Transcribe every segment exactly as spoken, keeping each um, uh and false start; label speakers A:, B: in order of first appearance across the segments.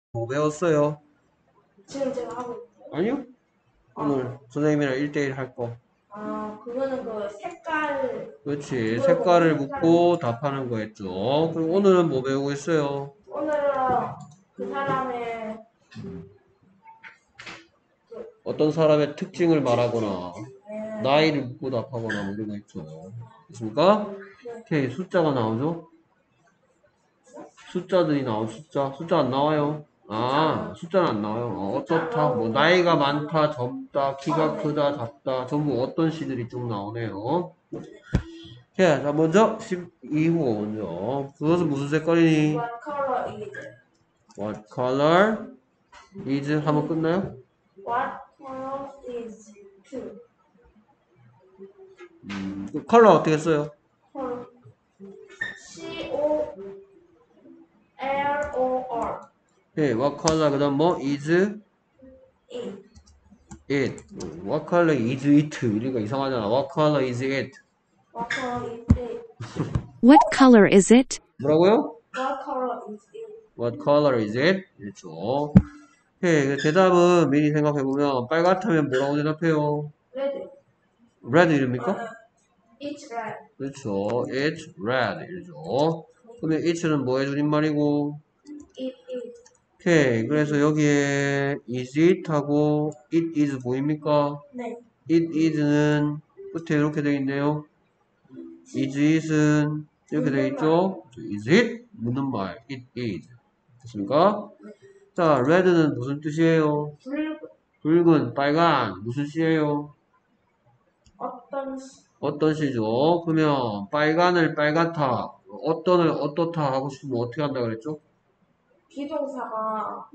A: 뭐 배웠어요?
B: 지금 제가 하고 있어요.
A: 아니요? 오늘 선생님이랑 일 대일 할 거.
B: 아, 그거는 그 색깔,
A: 그렇지.
B: 그걸 보고
A: 색깔을
B: 색깔을
A: 묻고 답하는 거 했죠. 그럼 오늘은 뭐 배우고 있어요?
B: 오늘은 그 사람의 그,
A: 어떤 사람의 특징을 말하거나
B: 네,
A: 나이를 묻고 답하거나 뭐 이런 거 있죠. 됐습니까?
B: 네,
A: 오케이. 숫자가 나오죠? 숫자들이 나오 숫자. 숫자 안 나와요? 아, 숫자는 안 나와요. 어, 어떻다. 뭐 나이가 많다, 젊다, 키가 크다, 작다. 전부 어떤 시들이 좀 나오네요. 자, 자, 먼저 십이 호 먼저. 그것은 무슨 색깔이니?
B: What color is it?
A: What color is 하면 끝나요?
B: What color is two?
A: 음, 그 컬러 어떻게 써요?
B: color C O L O R
A: 네, what color 그다음 뭐 is
B: E
A: it. What color is it? 이런 거 이상하잖아. What color is it?
B: What color is it?
C: What color is it?
A: 뭐라고요?
B: What color is it?
A: What color is it? 그렇죠. 네, 대답은 미리 생각해보면 빨갛다면 뭐라고 대답해요?
B: Red.
A: red
B: 어,
A: 이럽니까?
B: 어. It's red.
A: 그렇죠. It's red 이러죠. 그러면 it는 뭐의 줄임말이고?
B: It is.
A: 오케이. 그래서 여기에 is it 하고 it is 보입니까?
B: 네.
A: it is는 끝에 이렇게 되어 있네요. is it은 이렇게 되어 있죠? is it? 묻는 말. it is. 됐습니까? 자, red는 무슨 뜻이에요?
B: 붉은
A: 붉은, 빨간. 무슨 시예요?
B: 어떤
A: 어떤 시죠? 그러면 빨간을 빨갛다. 어떤을 어떻다 하고 싶으면 어떻게 한다 그랬죠?
B: 비동사가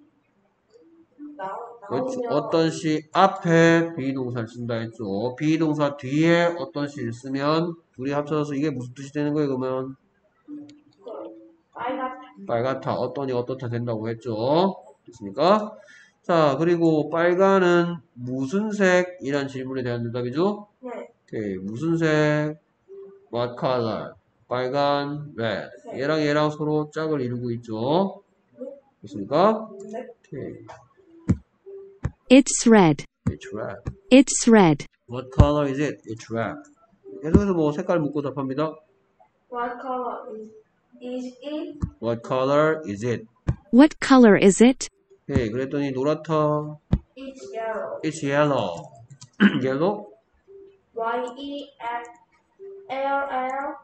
B: 나,
A: 그렇죠.
B: 나오면
A: 어떤 시 앞에 비동사를 쓴다 했죠. 비동사 뒤에 어떤 시를 쓰면 둘이 합쳐져서 이게 무슨 뜻이 되는 거예요, 그러면?
B: 그 빨갛다.
A: 빨갛다. 어떤이 어떻다 된다고 했죠. 됐습니까? 자, 그리고 빨간은 무슨 색이란 질문에 대한 대답이죠.
B: 네.
A: 오케이. 무슨 색? What color? 빨간, red. 얘랑 얘랑 서로 짝을 이루고 있죠. 됐습니까?
B: 네.
A: 오케이.
C: It's red.
A: It's red.
C: It's red.
A: What color is it? It's red. 계속해서 뭐 색깔 묻고 답합니다.
B: What color is is it?
A: What color is it?
C: What color is it?
A: 오케이. 그랬더니 노랗다.
B: It's yellow.
A: It's yellow. yellow?
B: Y E L L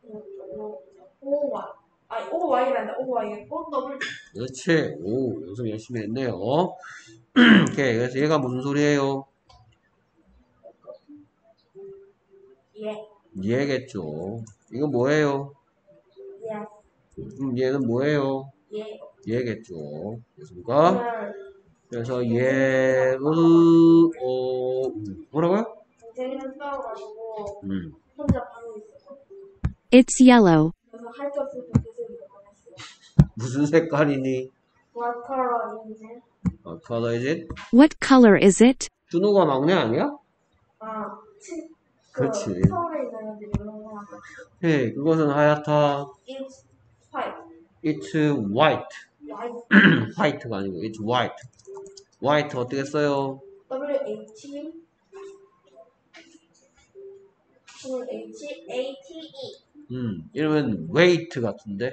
B: O Y. 아니 O Y란다. O Y. O W.
A: 그렇지. 오, 연습 열심히 했네요. 오케이. 그래서 얘가 무슨 소리예요?
B: 예.
A: 얘겠죠. 이거 뭐예요?
B: 예.
A: 음, 얘는 뭐예요?
B: 예.
A: 얘겠죠. 됐습니까?
B: 오늘
A: 그래서 얘를 어 음, 뭐라고요?
B: 재밌는 싸워가지고
A: 음.
B: 혼자 방에 있어서
C: It's yellow.
B: 그래서 할 게 없을 때 계속 이거 했어요.
A: 무슨 색깔이니?
B: What color is it?
A: What color is it?
C: What color is it?
A: 준호가 막내 아니야?
B: 아, 치, 그
A: 그렇지.
B: 서울에 있는 애들이 이런 거 하고
A: 네, 그것은 하얗다.
B: It's white.
A: It's white.
B: White.
A: 화이트가 아니고 it's white. white 어떻게 써요?
B: W H W H A T E.
A: 음, 이러면 weight 같은데.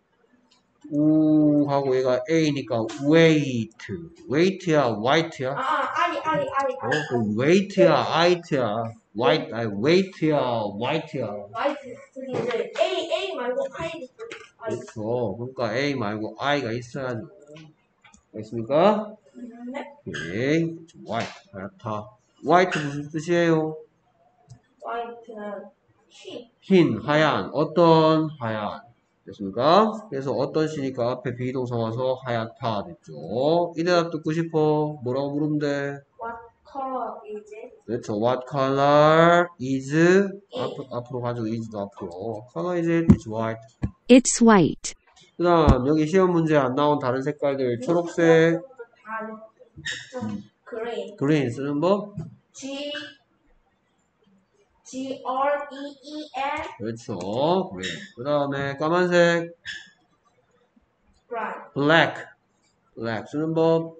A: 우 하고 얘가 A니까 weight. weight야, white야?
B: 아, 아, 아리, 아리, 아리,
A: 어,
B: 아리.
A: 그 weight야, height야. white, 아니 weight야, white야.
B: White. 저기 이제 A, A 말고 I. I.
A: 그렇죠. 그러니까 A 말고 I가 있어야죠. 알겠습니까?
B: 네?
A: 오케이. white, 하얗다. white 무슨 뜻이에요?
B: White는 흰.
A: 흰, 하얀, 어떤 하얀. 됐습니까? 그래서 어떤 시니까 앞에 비동사 와서 하얗다 됐죠. 이 대답 듣고 싶어. 뭐라고 물으면 돼?
B: What color is it?
A: 그렇죠. What color is? 앞, 앞으로 가지고 is도 앞으로. color is it? It's white.
C: It's white.
A: 그 다음 여기 시험 문제 안 나온 다른 색깔들 초록색,
B: 다 그레이.
A: green 쓰는 법.
B: G G R E E N.
A: 그렇죠. green. 그 다음에 까만색
B: Bright.
A: black. black. 쓰는 법.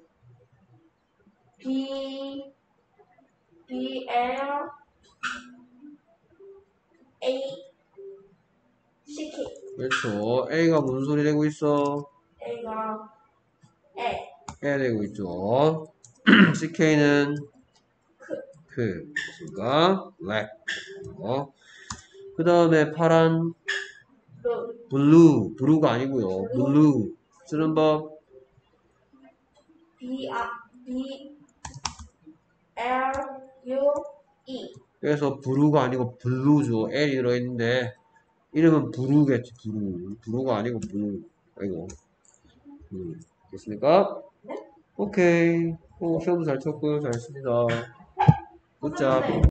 B: B B L A C K.
A: 그렇죠. A가 무슨 소리 내고 있어?
B: A가 에
A: 해 되고 있죠. 씨케이는 그, 그니까 black. 어. 그 다음에 파란
B: 그
A: blue, blue가 아니고요. blue 쓰는 법.
B: B R B L U E.
A: 그래서 blue가 아니고 blue죠. L이 들어있는데 이름은 blue겠지. blue, blue가 아니고 blue. 아이고. 음, 됐습니까?
B: 네?
A: 오케이. 오, 시험도 잘 쳤고요. 잘했습니다. 굿잡.